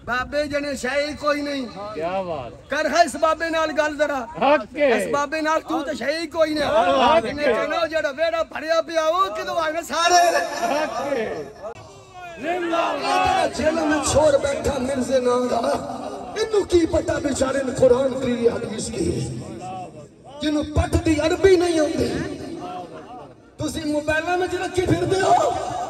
بابے جنے شاہی کوئی نہیں کیا بات کر ہے اس بابے نال گل ذرا اس بابے نال تو تے شاہی کوئی نہیں نے کہنا جڑا ویڑا بھریا پیا او کدو آنے سارے زندہ باد جیل میں چھوڑ بیٹھا مرزے نانگا انہوں کی پتہ بیچارے نے قرآن کی حدیث کی جنہوں پٹ دی عربی نہیں ہوندی تسی موبائلہ میں جنہوں کی پھر دے ہو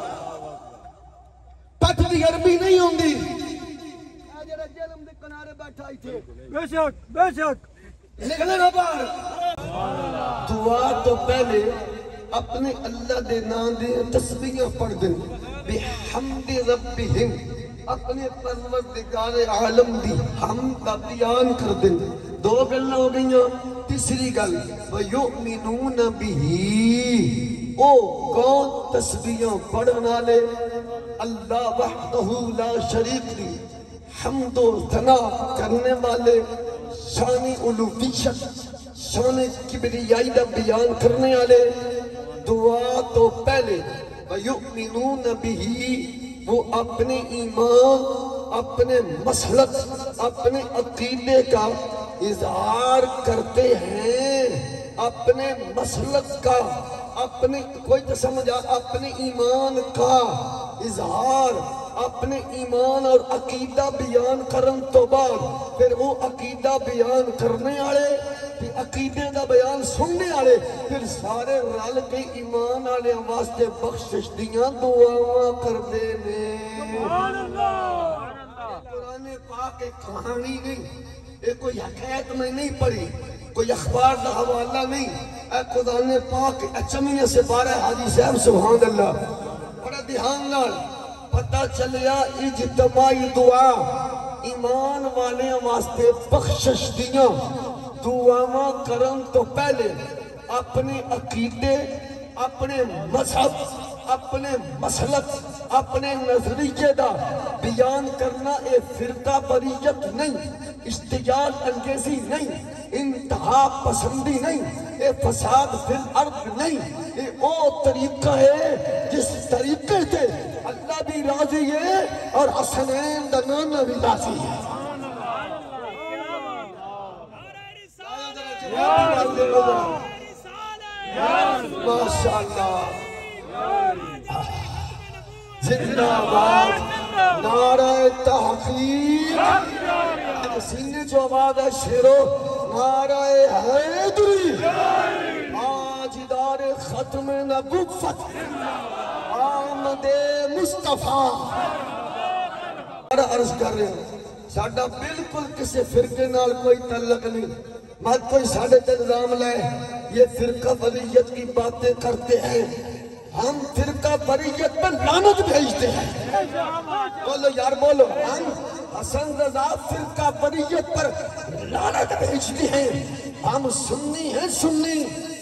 پٹ دی عربی نہیں ہوندی آجرہ جیلم دے کنارے بیٹھا ہی تھے بے شک نکلے گا باہر دعا تو پہلے اپنے اللہ دے نام دے تسبیحاں پڑھ دیں بحمد ربہم اپنے پروردگار عالم دی حمد کا بیان کر دیں دو گلیں ہو گئیاں تیسری گل وَيُؤْمِنُونَ بِهِ او کون تسبیحاں پڑھنا لے اللہ وحدہ لا شریک دی حمد و ثنا کرنے والے شان الوہیت شان کبریائی دا بیان کرنے والے دعا تو پہلے وَيُؤْمِنُونَ بِهِ وہ اپنے ایمان اپنے مسلک اپنے عقیدے کا اظہار کرتے ہیں اپنے مسلک کا اپنے کوئی تو سمجھا اپنے ایمان کا اظہار اپنے ایمان اور عقیدہ بیان کرن تو بعد پھر وہ عقیدہ بیان کرنے آلے پھر عقیدے دا بیان سننے آلے پھر سارے رل کے ایمان آلے واسطے بخشش دیاں دعاواں کر دینے قرآن پاک ایک کہانی نہیں ایک کوئی حقیقت میں نہیں پڑھی کوئی اخبار دا حوالہ نہیں اے قرآن پاک اچمیہ سے 12 حدیث ہے سبحان اللہ بڑا دھیان نال پتہ چلیا اجتماعی دعا ایمان والے واسطے بخشش دیاں دعاواں کرن تو پہلے اپنے عقیدے اپنے مذہب اپنے مسلک اپنے نظریے دا بیان کرنا اے فرقہ بریت نہیں اشتیاق انگیزی نہیں انتہا پسندی نہیں اے فساد فی الارض نہیں اے او طریقہ ہے جس طریقے سے اللہ بھی راضی ہے اور حسنین دا نانا بھی راضی ہے ماشاءاللہ زندہ باد نعرہ تحقیق سینے جو آواز ہے شیرو نعرہ حیدری آج دار ختم نبوت آمد مصطفیٰ عرض کر رہے ہیں ساڑھا بالکل کسی فرقے نال کوئی تعلق نہیں مت کوئی ساڑھے تنظام لائے یہ فرقہ بریت کی باتیں کرتے ہیں ہم فرقہ بریت پر لعنت بھیجتے ہیں بولو یار بولو ہم حسن رضا فرقہ بریت پر لعنت بھیجتے ہیں ہم سنی ہیں سنی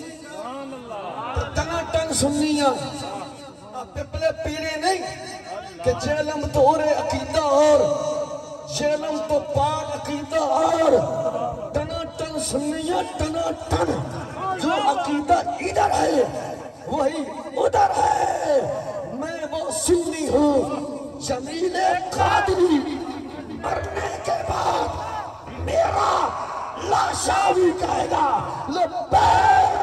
ٹن سنیاں پپلے پیرے نہیں کہ جیلم تو اور عقیدہ اور جیلم تو پاک عقیدہ اور ٹن سنیاں ٹن جو عقیدہ ادھر ہے وہی ادھر ہے میں وہ سنی ہوں جمیل قادری مرنے کے بعد میرا لاشا بھی کہے گا لبیک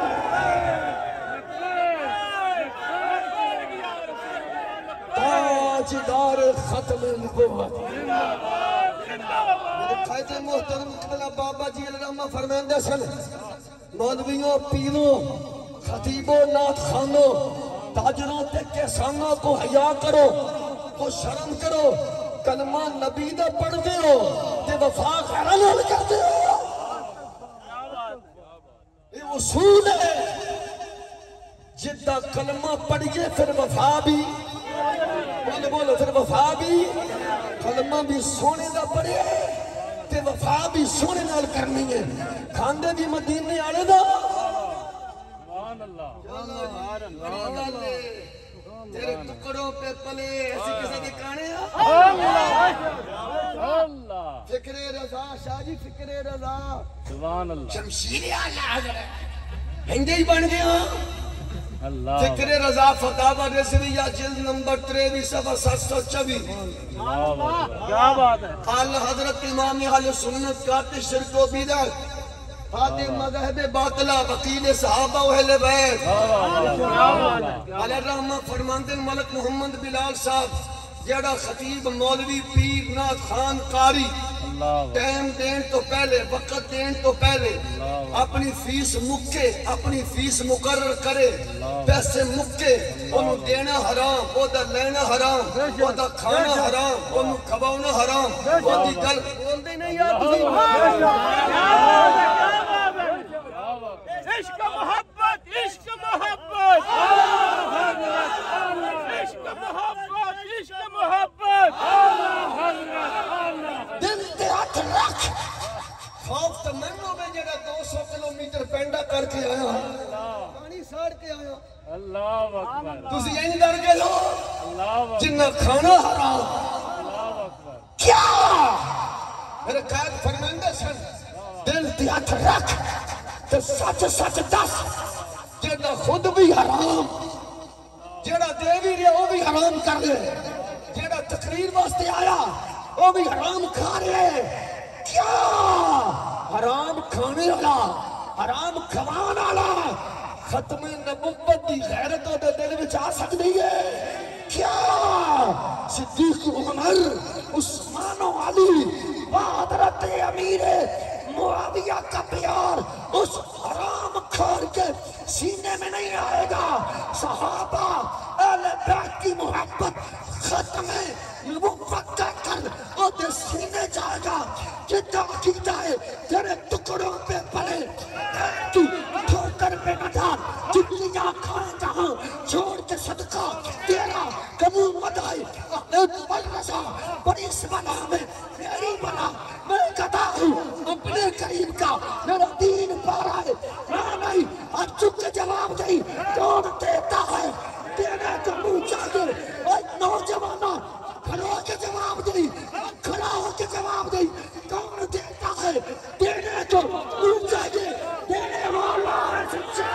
تاجدار ختم نبوت میرے قائد محترم قبلہ بابا جی الرحمہ فرمائندہ سن مولویوں پیروں خطیبوں نات خانوں تاجروں تک سانگوں کو حیا کرو کو شرم کرو کلمہ نبی دا پڑھ دے ہو تے وفا خیرانال کر دے ہو یہ اصول ہے جدہ کلمہ پڑھئے پھر وفا بھی بولو پھر وفا بھی کلمہ بھی سونے دا پڑھے تے وفا بھی سونے نال کرنی ہے کھاندے بھی مدینے آڑے دا تیرے ٹکڑوں پہ پلے ایسی کسی کے کانے فکر رضا شاہ جی فکر رضا سبحان اللہ شمشیر آلہ حضرت ہندے ہی بن گیا اللہ ذکر رضا فتاوی رضویہ جلد نمبر 23 صفحہ 724. کیا بات ہے. اعلی حضرت امام اہل سنت قاطع شرک و بدعت خادم مذہب باطلہ وکیل صحابہ و اہل بیت علیہ الرحمہ فرماندن ملک محمد بلال صاحب جیڑا خطیب مولوی پیر نات خان قاری ٹائم دین تو پہلے وقت دین تو پہلے اپنی فیس مکے اپنی فیس مقرر کرے پیسے مکے انہوں دینا حرام وہ دا لینا حرام وہ دا کھانا حرام انہوں کھوانا حرام وہ دی گل بول دے نہیں یار عشق محبت عشق محبت عشق محبت عشق محبت دل تے ہاتھ رکھ خوف تو میں نو میں جگہ 200 کلومیٹر پینڈا کر کے آیا پانی ساڑ کے آیا اللہ اکبر تسی این ڈر کے لو اللہ جنہ کھانا حرام اکبر کیا میرے قائد فرماندے سن دل تے ہاتھ رکھ تو سچ سچ دس جنہ خود بھی حرام جیڑا دے بھی رہے وہ بھی حرام کر لے جیڑا تقریر واسطے آیا وہ بھی حرام کھا رہے کیا حرام کھانے والا حرام کھوان والا ختم نبوت دی غیرت دے دل وچ آ سکدی ہے کیا صدیق عمر عثمان و علی حضرت امیر معاویہ کا پیار اس حرام کھار کے سینے میں نہیں آئے گا صحابہ اہل بیت کی محبت ختم نبوت کا کر اور دے سینے جائے گا جتا عقیدہ ہے تیرے ٹکڑوں پہ پڑے تو ٹھوکر پہ نہ ڈال جتنیاں کھائے جہاں چھوڑ کے صدقہ تیرا کبھی مت آئے ایک بل رضا بڑی اس بنا میں میری بنا میں کہتا ہوں اپنے قریب کا میرا دین پارا ہے میں نہیں آج چک کے جواب دیں کون دیتا ہے دینے کو منہ چاہتے ایک نوجوانہ کھڑا ہو کے جواب دیں کھڑا ہو کے جواب دیں کون دیتا ہے دینے کو منہ چاہتے دینے والا ہے سچا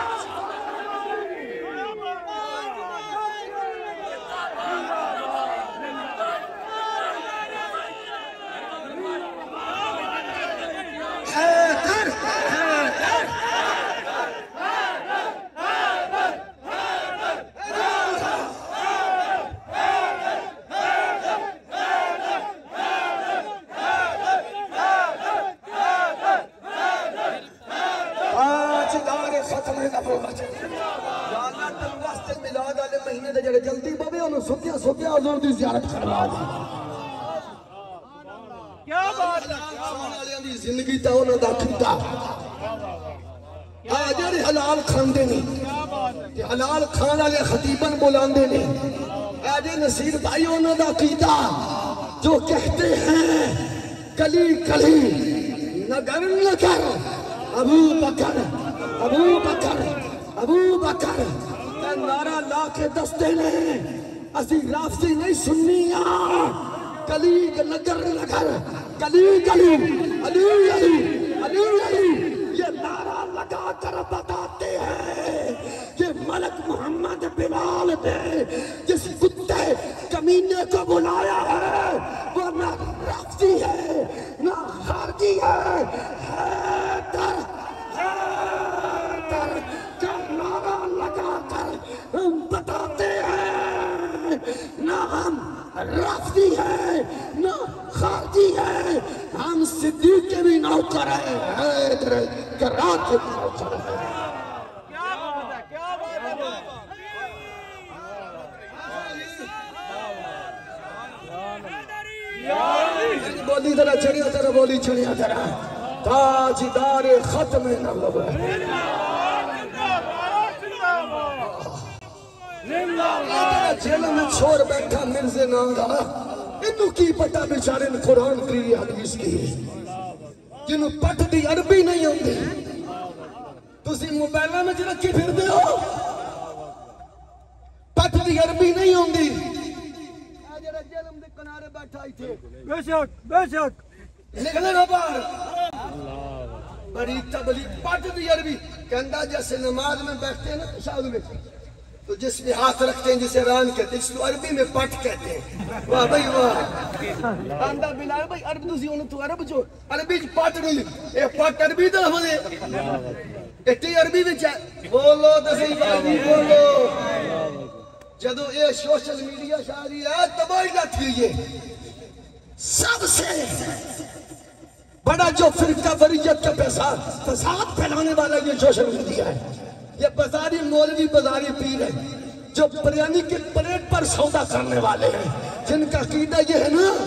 جلدی بابے انہوں سکیا حضور دی زیارت کروا دی کیا بات ہے آمان آلیاں دی زندگی تا انہوں دا کھتا آجر حلال کھان دے نہیں حلال کھان آلے خطیبن بولان دے نہیں آجر نصیر بھائی انہوں دا کھتا جو کہتے ہیں کلی کلی نگر نگر ابو بکر ابو بکر ابو بکر نعرہ لا کے دستے نے اسی لافظی نہیں سننیاں کلی نگر نگر کلی کلی علی علی علی علی یہ نعرہ لگا کر بتاتے ہیں کہ ملک محمد بلال نے جس کتے کمینے کو بلایا ہے وہ نہ رافضی ہے نہ خارجی ہے حیدر حیدر کا نعرہ لگا کر ہم بتاتے ہیں نہ ہم رافضی ہے نہ خارجی ہے ہم صدیق کے بھی نوکر ہیں حیدر کرات کے بھی نوکر ہیں کیا بات ہے کیا بات ہے بولی ذرا چڑیا ذرا بولی چڑیا ذرا تاجدار ختم نبوت جیل میں چھوڑ بیٹھا مرزے نانگا انہوں کی پتا بیچارے قرآن کی حدیث کی جنہوں پٹ دی عربی نہیں ہوندی تسی موبائلہ میں جنہوں کی پھر دے ہو پٹ دی عربی نہیں ہوندی آجر جیلم دے کنارے بیٹھا ہی تھے بے شک نکلے گا باہر بڑی تبلیغ پٹ دی عربی کہندہ جیسے نماز میں بیٹھتے ہیں نا تشاہد میں تو جس میں ہاتھ رکھتے ہیں جسے ران کہتے ہیں، اس کو عربی میں پٹ کہتے ہیں. واہ بھائی واہ. آندہ بلال بھائی عربی دوسی انہوں تو عرب جو عربی پٹ نہیں اے پٹ عربی دا ہو دے اٹھی عربی وچ ہے. بولو دسی بھائی بولو. جدو یہ سوشل میڈیا شاہری ہے تباہی لاتی ہے. سب سے بڑا جو فرقہ وریت کا فساد پھیلانے والا یہ سوشل میڈیا ہے. یہ بازاری مولوی بازاری پیر ہے جو بریانی کے پلیٹ پر سودا کرنے والے ہیں، جن کا عقیدہ یہ ہے نا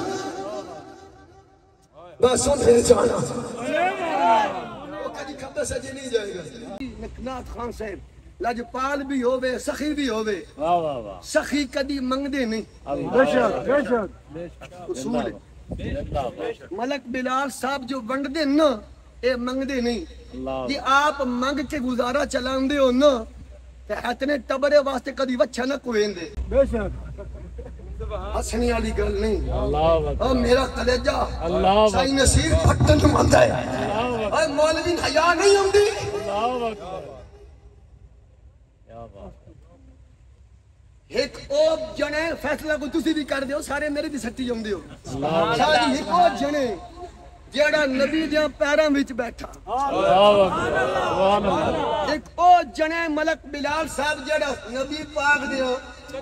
بس انہیں جانا وہ کبھی خبر سجے نہیں جائے گا. نقنات خان صاحب لجپال بھی ہوئے سخی بھی ہوئے. سخی کدی منگدے نہیں. بے شک اصول ہے. ملک بلال صاحب جو ونڈ دے نا اے منگ دے نہیں. جی آپ منگ کے گزارا چلان دے ہو نا تے اتنے ٹبرے واسطے کدی وچھا نہ کوئیں دے. بے شک ہسنی والی گل نہیں. اور میرا کلیجہ سائی نصیر پھٹن مند ہے. اور مولوی حیا نہیں ہوندی. ایک او جنے فیصلہ کو تسی بھی کر دیو سارے میرے بھی سٹی جاؤں دیو. ساری ایک او جنے جیڑا نبی دیاں پیراں وچ بیٹھا. ایک او جنے ملک بلال صاحب جیڑا نبی پاک دیاں.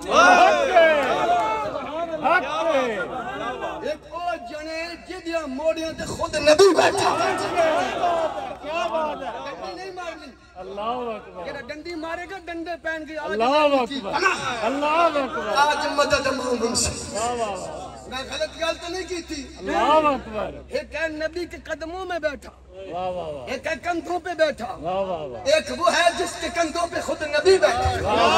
ایک او جنے جدیاں موڑیاں تے خود نبی بیٹھا. کیا بات ہے. ڈنڈی نہیں مارنی. اللہ اکبر. جیڑا ڈنڈی مارے گا ڈنڈے پہن کے اللہ اکبر. اللہ اکبر. آج مدد مومن سے. واہ واہ واہ. میں غلط گل تو نہیں کی تھی. اللہ اکبر. ایک ہے نبی کے قدموں میں بیٹھا. واہ واہ واہ. ایک ہے کندھوں پہ بیٹھا. واہ واہ واہ. ایک وہ ہے جس کے کندھوں پہ خود نبی بیٹھا.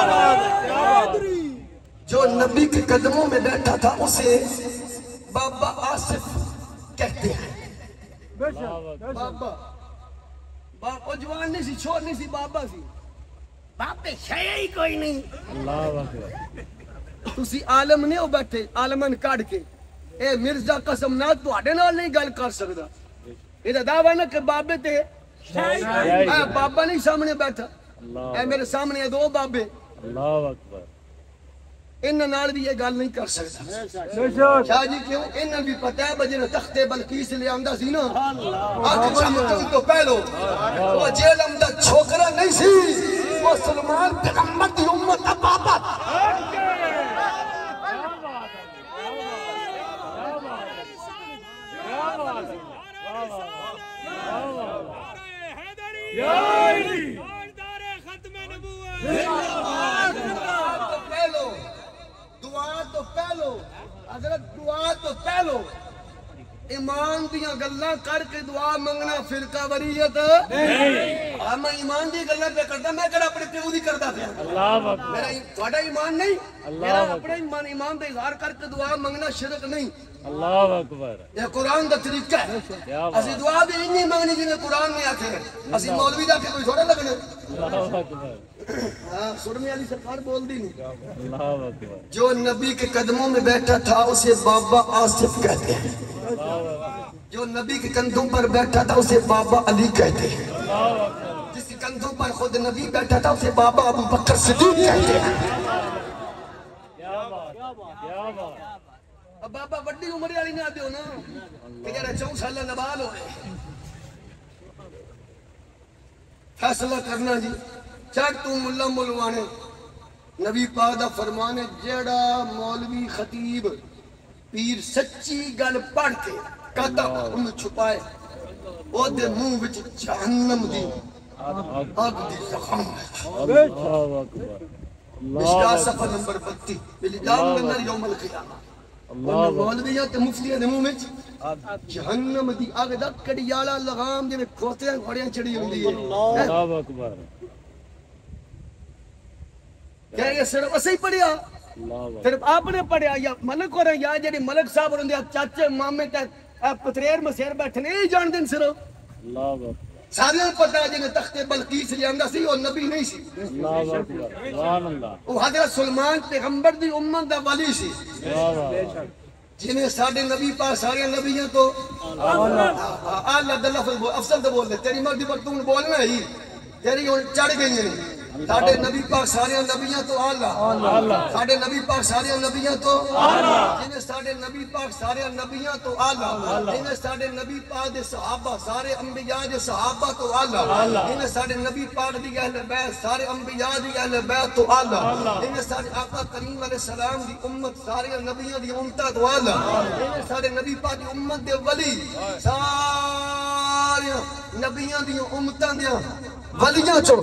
جو نبی کے قدموں میں بیٹھا تھا اسے بابا آصف کہتے ہیں. بے شک بابا بابا جوان نہیں سی چھوڑ نہیں سی بابا سی. باپے شے ہی کوئی نہیں. اللہ اکبر. تسی عالم نہیں ہو بیٹھے عالمن کاڑ کے. اے مرزا قسم نہ تواڈے نال نہیں گل کر سکدا. یہ دعویٰ نا کہ بابے تے بابا نہیں سامنے بیٹھا. اے میرے سامنے دو بابے. اللہ اکبر. انہاں نال بھی یہ گل نہیں کر سکدا. بے شک. شاہ جی کیوں انہاں بھی پتہ ہے بجے تختے بلقیس لے آندا سی نا آج چمکن تو پہلو وہ جیلم دا چھوکرا نہیں سی وہ سلمان پیغمبر دی امت دا بابا. دعا تو پہلو ایمان دیاں گلاں کر کے دعا منگنا فرقہ وریت نہیں. میں ایمان دی گلاں پہ کردا میں کڑا اپنے پیو دی کردا پیا. اللہ اکبر. میرا تھوڑا ایمان نہیں میرا اپنا ایمان دا اظہار کر کے دعا منگنا شرک نہیں. اللہ اکبر. یہ قرآن دا طریقہ ہے. اسی دعا بھی نہیں مانگنی جنہیں قرآن میں آکھے. اسی مولوی دا کہ کوئی تھوڑا لگنے. اللہ اکبر. ہاں سرمی علی سرکار بول دی نہیں. اللہ اکبر. جو نبی کے قدموں میں بیٹھا تھا اسے بابا آصف کہتے ہیں. جو نبی کے کندھوں پر بیٹھا تھا اسے بابا علی کہتے ہیں. جس کے کندھوں پر خود نبی بیٹھا تھا اسے بابا ابو بکر صدیق کہتے ہیں. کیا بات کیا بات. اب بابا بڑی عمر والی نہ دیو نا کہ جڑا 4 سال نبال ہوئے. فیصلہ کرنا جی چڑھ تو ملا ملوانے. نبی پاک دا فرمان ہے جیڑا مولوی خطیب پیر سچی گل پڑھ کے کہتا انہوں چھپائے وہ دے منہ وچ جہنم دی آگ دی زخم ہے. اللہ اکبر. مشکا صفحہ نمبر 32 بلدام لنر یوم القیامہ. انہوں مولویاں تے مفتیاں دے منہ وچ جہنم دی آگ دا کڑیالا لغام جے میں کھوتیاں گھوڑیاں چڑی ہوندی ہے. اللہ اکبر. کیا یہ صرف اسے ہی پڑھیا صرف آپ نے پڑھیا یا ملک ہو رہے یا جڑے ملک صاحب ہوندے چاچے مامے تے پتریر مسیر بیٹھنے ہی جان دین صرف. اللہ اکبر. سارے پتہ ہے جنہیں تخت بلقیس لے آندا سی اور نبی نہیں سی. اللہ اکبر. سبحان اللہ. وہ حضرت سلمان پیغمبر دی امت دا ولی سی. جنہیں ساڑھے نبی پاس سارے نبیوں تو اللہ دا لفظ افضل دا بول دے. تیری مرضی پر تم بولنا ہی تیری چڑھ گئی نہیں. ساڈے نبی پاک سارے نبیاں تو آلہ ساڈے نبی پاک سارے نبیاں تو آلہ جنہیں ساڈے نبی پاک سارے نبیاں تو آلہ جنہیں ساڈے نبی پاک دے صحابہ سارے انبیاء دے صحابہ تو آلہ جنہیں ساڈے نبی پاک دی اہل بیت سارے انبیاء دی اہل بیت تو آلہ جنہیں ساڈے آقا کریم علیہ السلام دی امت سارے نبیاں دی امتہ تو آلہ جنہیں ساڈے نبی پاک دی امت دے ولی سارے نبیاں دی امتہ دیا ولیاں چھو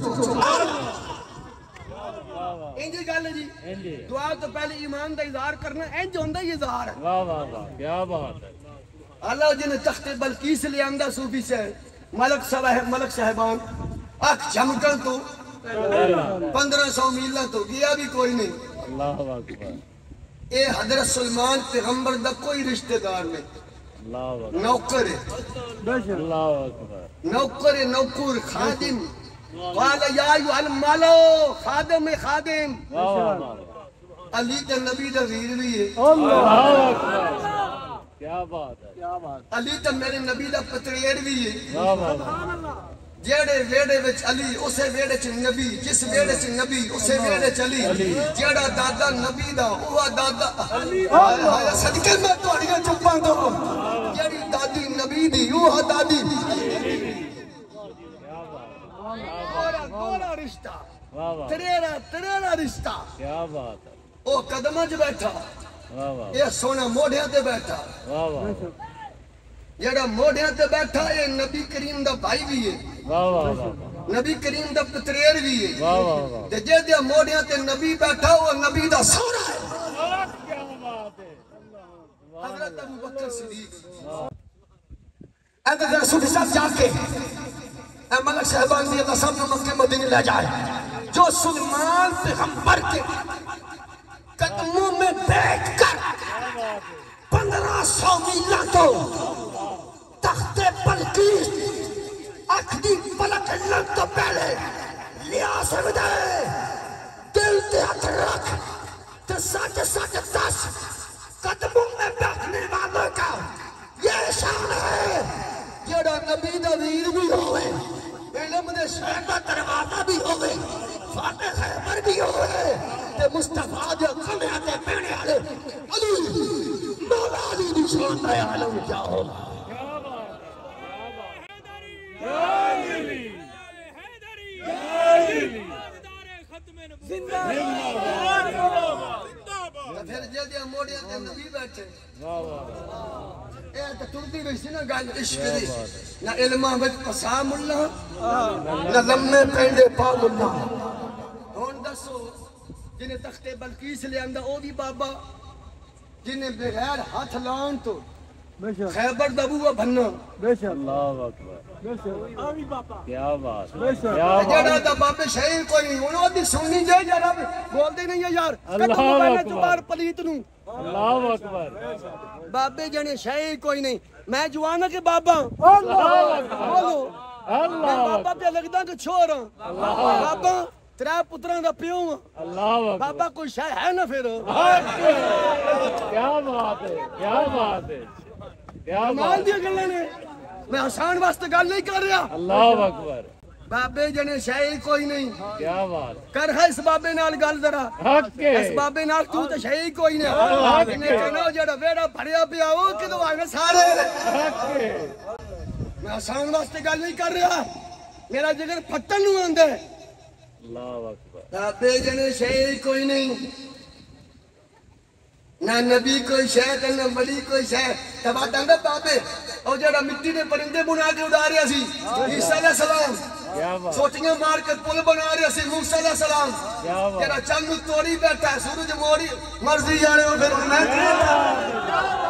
انجی گل ہے جی دعا تو پہلے ایمان دا اظہار کرنا انج ہوندہ یہ اظہار ہے واہ واہ واہ کیا بات ہے اللہ جنہیں تخت بلقیس لے آندہ صوفی سے ملک صاحبان اکھ جھمکن تو 1500 میلہ تو گیا بھی کوئی نہیں اللہ اکبر اے حضرت سلمان پیغمبر دا کوئی رشتہ دار نہیں اللہ اکبر نوکر ہے اللہ اکبر نوکر نوکر خادم قال یا ایوہ المالو خادم خادم علی کا نبی دا ویر بھی ہے اللہ اکبر کیا بات ہے علی تا میرے نبی دا پتریڑ بھی ہے واہ واہ جیڑے ویڑے وچ علی اسے ویڑے چ نبی جس ویڑے چ نبی اسے ویڑے چ علی جیڑا دادا نبی دا اوہ دادا ہائے صدقے میں توڑیاں چپاں دو جیڑی دادی نبی دی اوہ دادی گورا رشتہ تریرا رشتہ کیا بات ہے او قدمہ جو بیٹھا واہ واہ یہ سونا موڑیاں تے بیٹھا واہ واہ جیڑا موڑیاں تے بیٹھا یہ نبی کریم دا بھائی بھی ہے واہ واہ واہ نبی کریم دا پتریر بھی ہے واہ واہ واہ تے جے دیا موڑیاں تے نبی بیٹھا وہ نبی دا سورا ہے کیا بات ہے حضرت ابو بکر صدیق اے رسول صاحب جا کے اے ملک صاحبان دی اللہ سب نے مکہ مدینے لے جائے جو سلمان پیغمبر کے قدموں میں بیٹھ کر 1500 میلہ تو تخت بلقیس اکھدی پلک لن تو پہلے لیا سکتے دل تے ہاتھ رکھ تے سچ 10 قدموں میں بیٹھنے والوں کا یہ شان ہے جیڑا نبی دا ویر بھی ہوئے علم دے شہر دا دروازہ بھی ہوئے فاتح خیبر بھی ہوئے تے مصطفیٰ دے کھمیا تے پینے آلے علی مولا علی دی شان دے عالم کیا ہوگا پھر جلدی موڑیاں تے نبی بیٹھے اے تو تردی ویسی نا گل عشق دی نہ علماں وچ پسا ملا نہ لمے پینڈے پا ملا ہن دسو جنہیں تخت بلقیس لے آندا او بھی بابا جنہیں بغیر ہاتھ لان تو خیبر دا بوا بھننا اللہ اکبر کیا بات جڑا دا بابے شہر کوئی نہیں انہوں دی سننی جائے جا رب بول دے نہیں ہے یار کتو بابے چبار پلیت نو اللہ اکبر بابے جنے شہر کوئی نہیں میں جوانا کے بابا بولو میں بابا پہ لگتا کہ چھوڑا بابا ترہ پتران دا پیوں اللہ بابا کوئی شہ ہے نا پھر کیا بات ہے کیا بات ہے کیا مال دیا گلے نے میں آسان واسطے گل نہیں کر رہا اللہ اکبر بابے جنے شہر کوئی نہیں کیا بات کر ہے اس بابے نال گل ذرا اس بابے نال تو تے شہر کوئی نہیں انہیں کہنا جڑا ویڑا بھریا پیا وہ کدو آئے سارے میں آسان واسطے گل نہیں کر رہا میرا جگر پھٹن نو آندے اللہ اکبر بابے جنے شہر کوئی نہیں نہ نبی کوئی شہر نہ ولی کوئی شہر تب آتا ہے بابے اور جڑا مٹی نے پرندے بنا کے اڑا رہا سی عیسیٰ علیہ السلام سوٹیاں مار کے پل بنا رہا سی موسیٰ علیہ السلام جڑا چند توڑی بیٹھا ہے سورج موڑی مرضی جانے ہو پھر میں